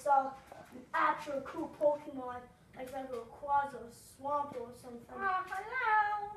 saw an actual cool Pokemon, like a Quasar Swamp or something. Oh, hello.